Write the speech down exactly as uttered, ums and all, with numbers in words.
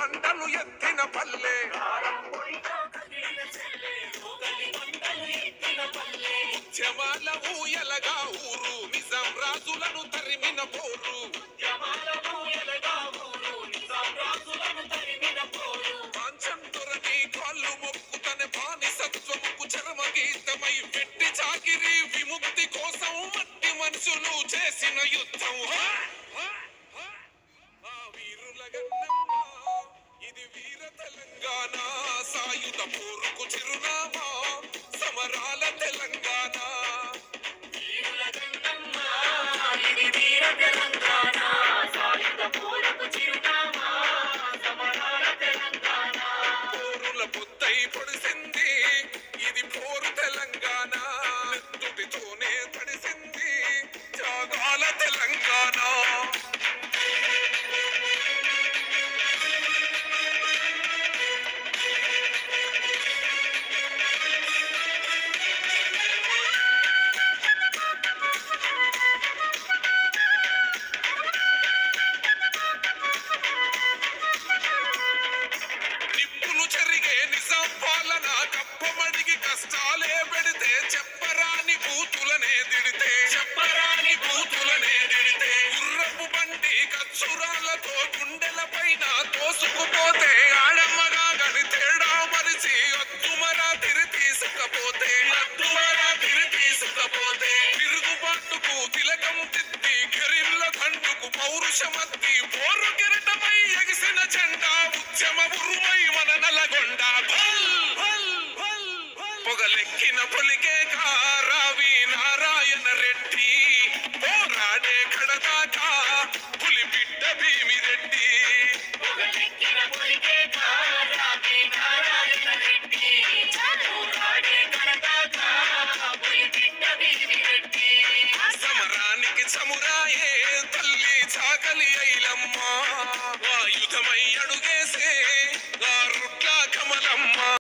మంటలు ఎత్తిన పల్లె ఉద్యమాల ఊయలగా ఊరు నిజాం రాజులను తరిమిన పోరు కాంచంతురని కాళ్ళు మొక్కుతనే బానిసత్వముకు చరమ గీతమై పెట్టి చాకిరి విముక్తి కోసం మట్టి మనుషులు చేసిన యుద్ధం ఆ వీరుల గన్నమ్మ ఇది వీర తెలంగాణ సాయుధ పోరుకు చిరునామా సమరాల తెలంగాణ వీరుల గన్నమ్మ ఇది వీర తెలంగాణ సాయుధ పోరుకు చిరునామా సమరాల తెలంగాణ పోరుల పొద్దై పొడిసింది ఇది పోరు తెలంగాణ నెత్తుటితోనే తడిసింది త్యాగాల తెలంగాణ కష్టాలే పెడితే చెప్పరాని బూతులనే దిడితే చెప్పరాని బూతులనే దిడితే గుర్రపు బండి కచ్చురాలతో గుండెల పైన తోసుకుపోతే ఆడమ్మగా గని తేడా మరిచి అద్దుమరా తిరి తీసుకపోతే అద్దుమరా తిరి తీసుకపోతే తిరుగుబాటుకు తిలకం తిద్ది గిరిల్ల దండుకు పౌరుషమద్ది పోరు కిరటమై ఎగిసిన జెండా ఉద్యమ ఉరుమై మన నల్లగొండ పొగలెక్కిన పొలిగే రావి నారాయణ రెడ్డి పోరాడే కడదాకా పులి బిడ్డ భీమిరెడ్డి పొగలెక్కిన పొలిగే రావి నారాయణ రెడ్డి పోరాడే కడదాకా పులి బిడ్డ భీమిరెడ్డి సమరానికి చమురాయే తల్లి చాకలి ఐలమ్మ ఆయుధమై అడుగే